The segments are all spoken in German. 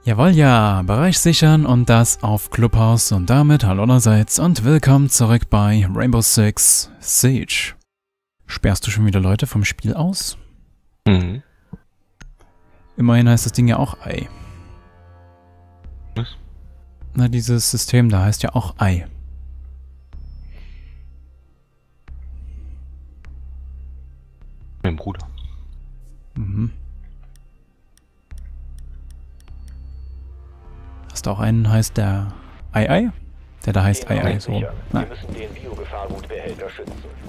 Jawohl, ja, Bereich sichern und das auf Clubhouse und damit hallo allerseits und willkommen zurück bei Rainbow Six Siege. Sperrst du schon wieder Leute vom Spiel aus? Mhm. Immerhin heißt das Ding ja auch Ei. Was? Na, dieses System da heißt ja auch Ei. Mein Bruder. Mhm. Hast du auch einen, heißt der Ei-Ei? Der da heißt Ei-Ei, so. Wir Nein. müssen den Biogefahrgutbehälter schützen.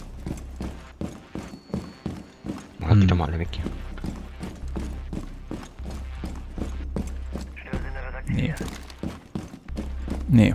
Mach die doch mal alle weg hier. Nee. Nee.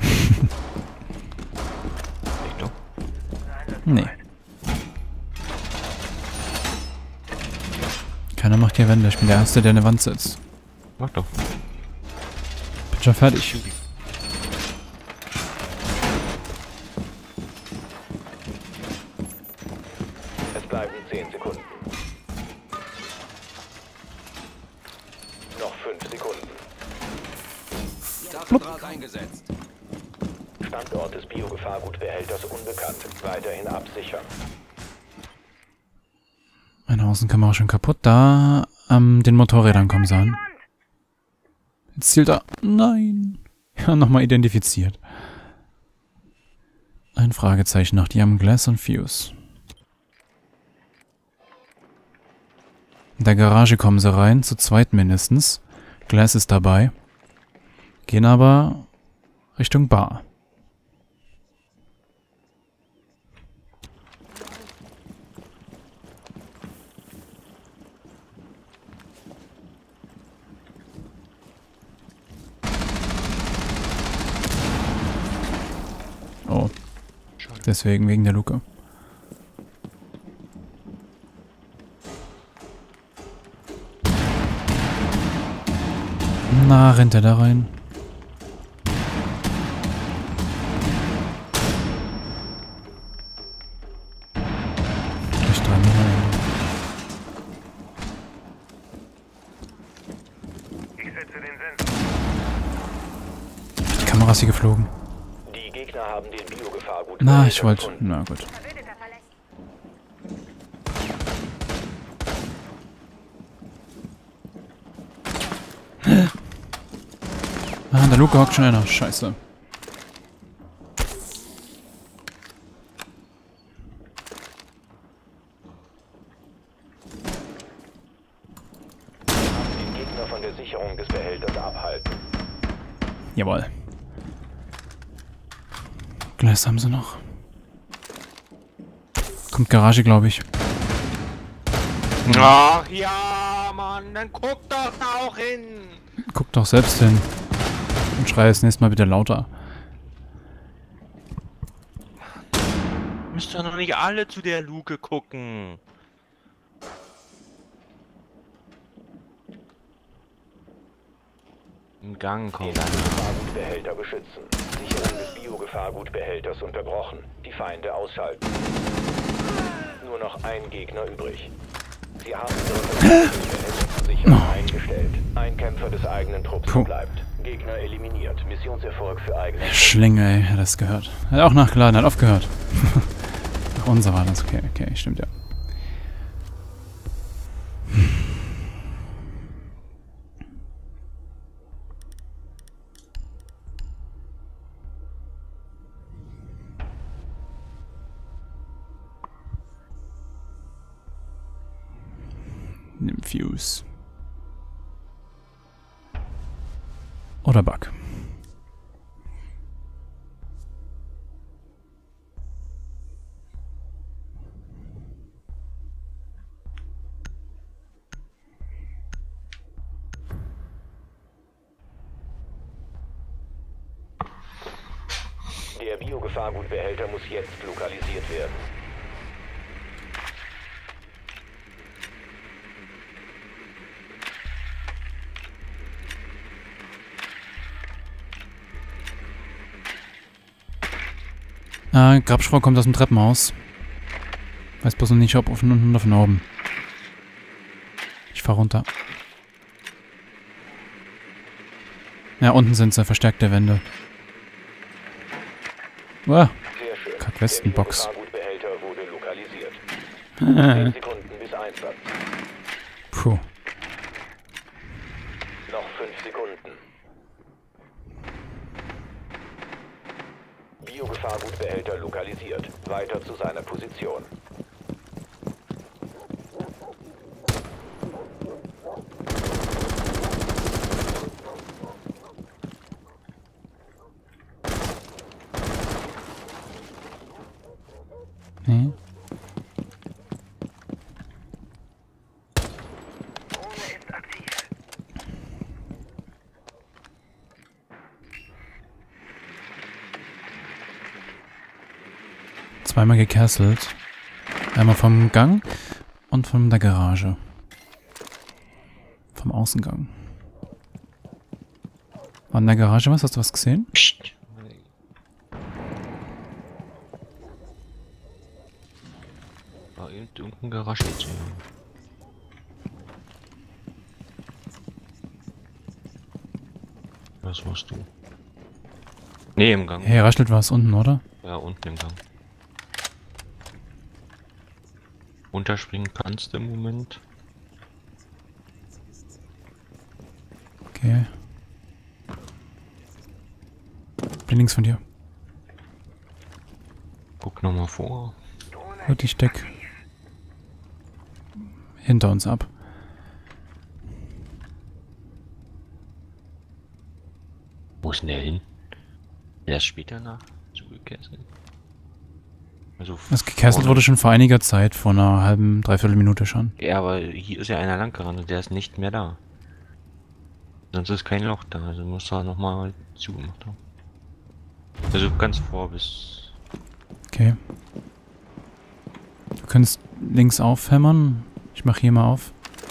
Echt doch? Nee. Keiner macht hier Wände. Ich bin der Erste, der in der Wand sitzt. Mach doch. Bin schon fertig. Es bleiben 10 Sekunden. Noch 5 Sekunden. Stacheldraht eingesetzt. Standort des Biogefahrgutbehälters unbekannt. Weiterhin absichern. Meine Außenkamera schon kaputt. Da an den Motorrädern kommen sie an. Jetzt zielt er. Nein. Ja, nochmal identifiziert. Ein Fragezeichen noch. Die haben Glass und Fuse. In der Garage kommen sie rein. Zu zweit mindestens. Glass ist dabei. Gehen aber Richtung Bar. Oh. Deswegen, wegen der Luke. Na, rennt er da rein? Durch 3 Minuten. Die Kamera ist hier geflogen. Die Gegner haben den Biogefahrgutbehälter Na, ich wollte. gefunden. Na gut. Ah, in der Luke hockt schon einer. Scheiße. Den Gegner von der Sicherung des Behälters abhalten. Jawohl. Gleis haben sie noch. Kommt Garage, glaube ich. Ach ja, Mann, dann guck doch da auch hin. Guck doch selbst hin. Und schrei das nächste Mal bitte lauter. Müsst ihr noch nicht alle zu der Luke gucken. Im Gang Den kommen. Biogefahrgutbehälter beschützen. Sicherung des Biogefahrgutbehälters unterbrochen. Die Feinde ausschalten. Nur noch ein Gegner übrig. Sie haben ihre Sicherung eingestellt. Ein Kämpfer des eigenen Trupps Puh. bleibt. Gegner eliminiert. Missionserfolg für eigene. Schlinge, ey. Hat das gehört. Hat auch nachgeladen, hat aufgehört. Ach, unser war das. Okay, okay, stimmt ja. Nimm Fuse. Oder Bug. Der Biogefahrgutbehälter muss jetzt lokalisiert werden. Grabschrau kommt aus dem Treppenhaus. Weiß bloß noch nicht, ob von unten oder von oben. Ich fahr runter. Ja, unten sind sie, verstärkte Wände. Uah, Sehr schön. Kack-Westen-Box. Der Fahrgutbehälter wurde lokalisiert. 10 Sekunden bis Einsatz. Puh. Noch 5 Sekunden. Biogefahrgutbehälter lokalisiert. Weiter zu seiner Position. Nee. Zweimal gecastelt. Einmal vom Gang und von der Garage. Vom Außengang. War in der Garage was? Hast du was gesehen? Psst. War irgendein Garage zu. Was warst du? Nee, im Gang. Hey, raschelt was unten, oder? Ja, unten im Gang. Runterspringen kannst du im Moment. Okay. Bin links von dir. Guck nochmal vor. Gut, ich steck hinter uns ab. Wo ist denn der hin? Der ist später nach zugekehrt. Also Das gecastet vorne. wurde schon vor einiger Zeit, vor einer halben, dreiviertel Minute schon. Ja, aber hier ist ja einer lang gerannt und der ist nicht mehr da. Sonst ist kein Loch da, also muss er nochmal zugemacht haben. Also ganz vor bis... Okay. Du kannst links aufhämmern. Ich mach hier mal auf.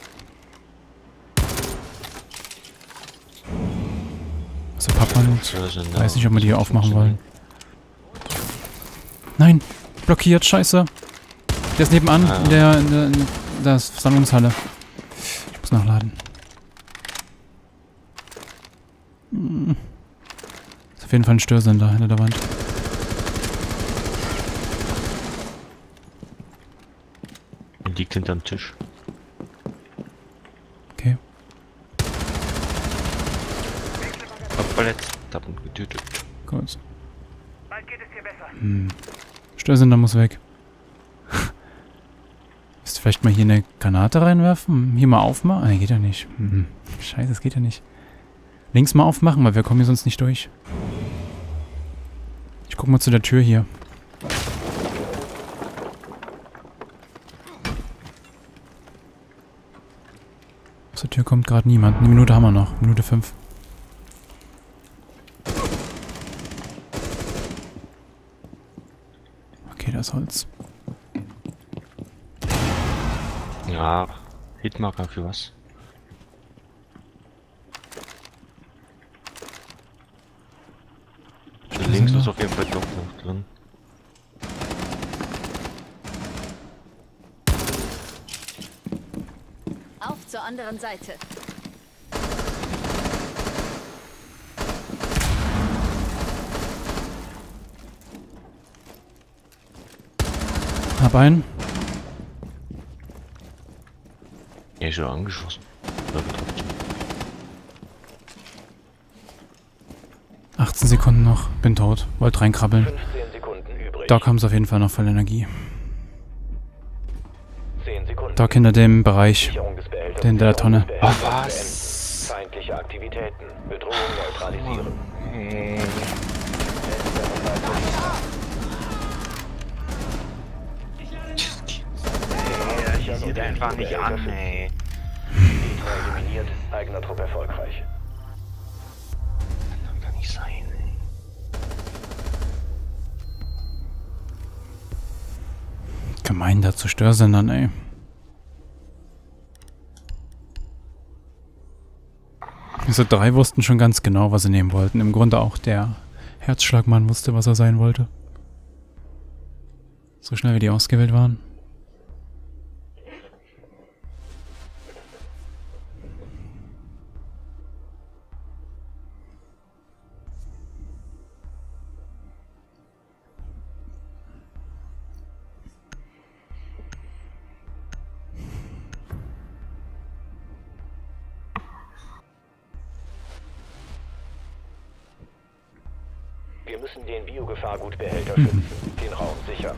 Also Pappmann. Weiß nicht, ob wir die hier aufmachen wollen. Nein! Blockiert, scheiße! Der ist nebenan, in der Versammlungshalle. Ich muss nachladen. Ist auf jeden Fall ein Störsender hinter der Wand. Er liegt hinterm Tisch. Okay. Hab verletzt, hab ihn getötet. Gut. Störsender muss weg. Willst du vielleicht mal hier eine Granate reinwerfen? Hier mal aufmachen? Ne, geht ja nicht. Scheiße, das geht ja nicht. Links mal aufmachen, weil wir kommen hier sonst nicht durch. Ich guck mal zu der Tür hier. Aus der Tür kommt gerade niemand. Eine Minute haben wir noch. Minute 5. Okay, das Holz. Ja, Hitmarker für was? Links ist auf jeden Fall doch noch drin. Auf zur anderen Seite. Hab einen. Ja, ist schon angeschossen. Oder getroffen. 18 Sekunden noch. Bin tot. Wollt reinkrabbeln. 15 Sekunden übrig. Doc haben sie auf jeden Fall noch voll Energie. 10 Sekunden. Doc hinter dem Bereich. Sicherung des Behälters. Den der Tonne. Oh, was? Feindliche Aktivitäten. Bedrohung neutralisieren. Die sieht einfach nicht an, ey. Gegner eliminiert. Eigener Trupp erfolgreich. Das kann nicht sein, ey. Gemein da zu Störsendern, ey. Diese 3 wussten schon ganz genau, was sie nehmen wollten. Im Grunde auch der Herzschlagmann wusste, was er sein wollte. So schnell wie die ausgewählt waren. Wir müssen den Biogefahrgutbehälter schützen, den Raum sichern.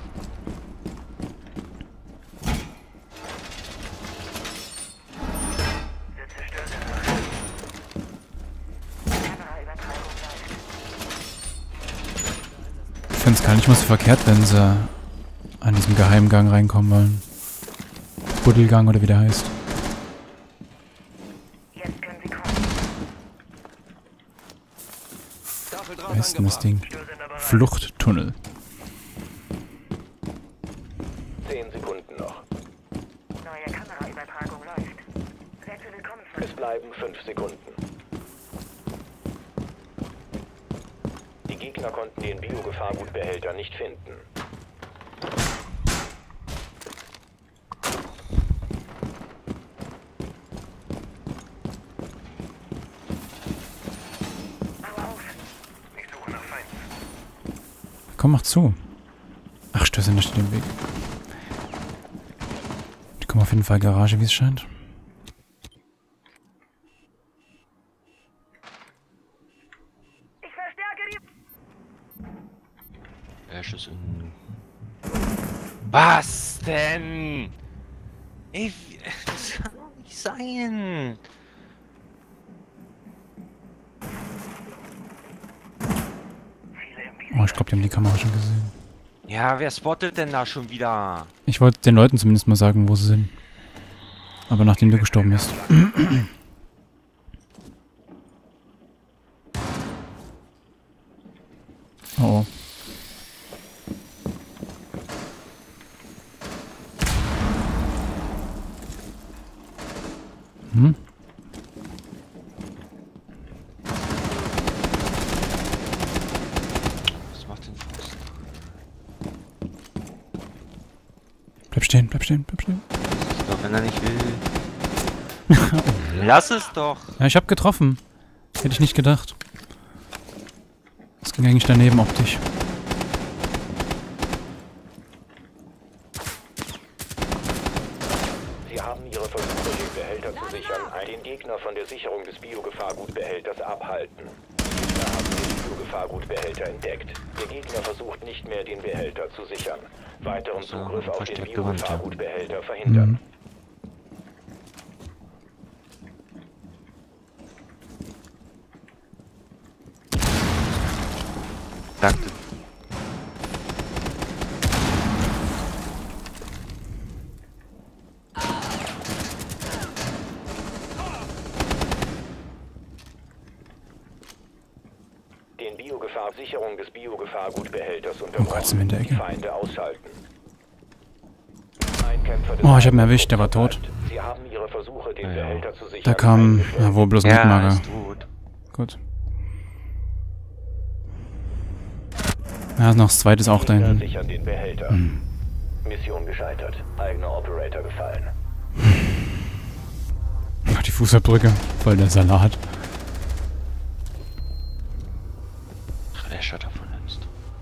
Ich finde es gar nicht mal so verkehrt, wenn sie an diesem Geheimgang reinkommen wollen. Buddelgang oder wie der heißt. Jetzt können Sie kommen. Wie heißt denn das Ding? Fluchttunnel. 10 Sekunden noch. Neue Kameraübertragung läuft. Sehr zu willkommen. Es bleiben 5 Sekunden. Die Gegner konnten den Biogefahrgutbehälter nicht finden. Komm, mach zu. Ach, Stöße nicht den Weg. Die kommen auf jeden Fall Garage, wie es scheint. Ich verstärke die... Ashes in... Was denn? Ey, das kann doch nicht sein. Oh, ich glaube, die haben die Kamera schon gesehen. Ja, wer spottet denn da schon wieder? Ich wollte den Leuten zumindest mal sagen, wo sie sind. Aber nachdem du gestorben bist. Oh oh. Hm? Was macht denn Faust? Bleib stehen, bleib stehen, bleib stehen. Das ist doch, wenn er nicht will. Lass es doch. Ja, ich hab getroffen. Hätte ich nicht gedacht. Das ging eigentlich daneben optisch. Sie haben ihre Versuche, den Behälter zu sichern, den Gegner von der Sicherung des Biogefahrgutbehälters abhalten. Die Gegner haben den Biogefahrgutbehälter entdeckt. Der Gegner versucht nicht mehr, den Behälter zu sichern. Weiteren So, Zugriff auf den versteckte Wand, ja. Biogefahrgutbehälter verhindern. Mhm. Danke. Den Sicherung des Biogefahrgutbehälters Gott, unterbrochen. sind wir in der Die Ecke. Feinde ausschalten. Ein Kämpfer des Oh, ich hab ihn Feindes erwischt, der war bleibt. tot. Sie haben ihre Versuche, den Ja. Behälter zu sichern, Da kam, eingestellt. ja, wo bloß ein Ja, Mitmager. ist tot. Gut. Ja, noch das zweite ist auch da Gegner hinten. sichern den Behälter. Hm. Mission gescheitert. Eigener Operator gefallen. Ach, die Fußabdrücke. Voll der Salat. Ach, er schaut davon jetzt.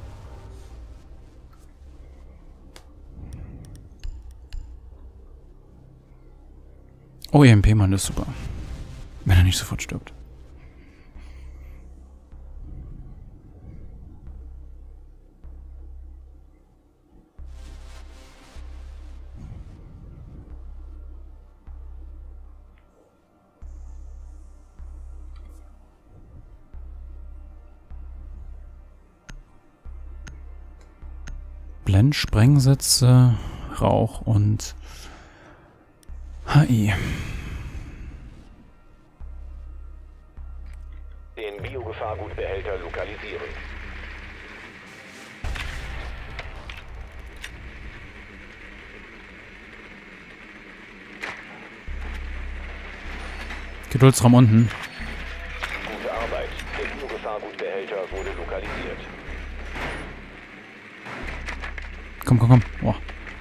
Oh, EMP-Mann, das ist super. Wenn er nicht sofort stirbt. Blendsprengsätze, Rauch und HI. Den Biogefahrgutbehälter lokalisieren. Geduldsraum unten. Gute Arbeit. Der Biogefahrgutbehälter wurde lokalisiert. Komm, komm, komm. Boah.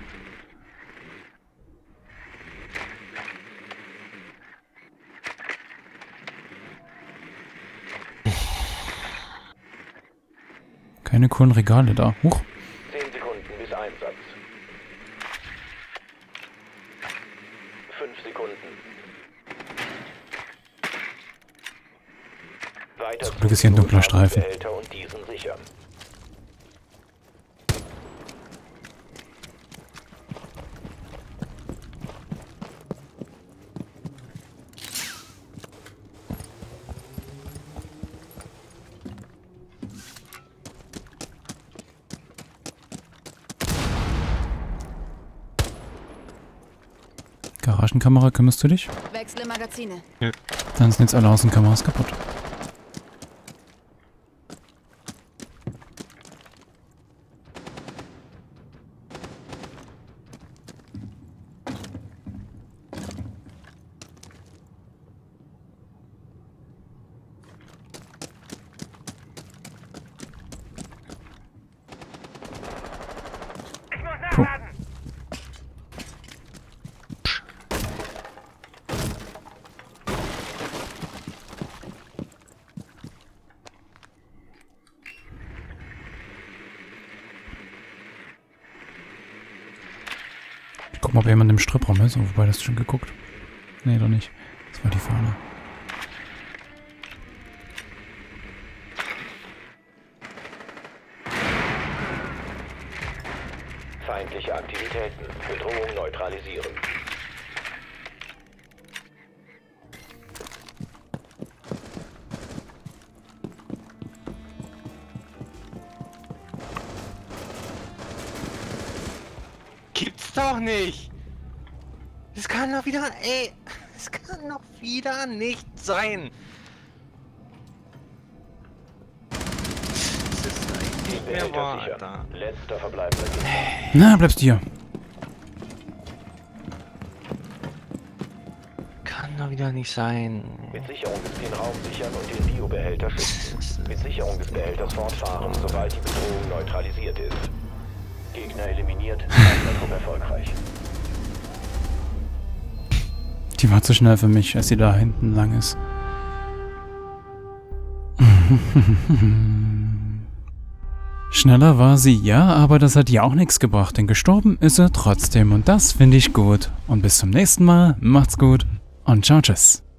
Keine coolen Regale da. Huch. 10 Sekunden bis Einsatz. 5 Sekunden. Weiter Zum Glück ist hier ein dunkler Streifen. Behälter und diesen sichern. sichern. Garagenkamera, kümmerst du dich? Wechsle Magazine. Dann sind jetzt alle Außenkameras kaputt. Ich muss Puh. nachladen. Guck mal, ob jemand im Strippraum ist. Oh, wobei, das schon geguckt. Nee, doch nicht. Das war die Fahne. Feindliche Aktivitäten. Bedrohung neutralisieren. Gibt's doch nicht! Das kann doch wieder... Ey! Das kann doch wieder nicht sein! Das ist eigentlich nicht mehr Behälter wahr, sichern. Alter. Letzter verbleibender Gegner. Na, bleibst du hier. Kann doch wieder nicht sein. Mit Sicherung den Raum sichern und den Biobehälter schützen. Mit Sicherung des Behälters fortfahren, sobald die Bedrohung neutralisiert ist. Gegner eliminiert, Angriff erfolgreich. Die war zu schnell für mich, als sie da hinten lang ist. Schneller war sie, ja, aber das hat ihr auch nichts gebracht, denn gestorben ist er trotzdem und das finde ich gut. Und bis zum nächsten Mal, macht's gut und ciao, tschüss.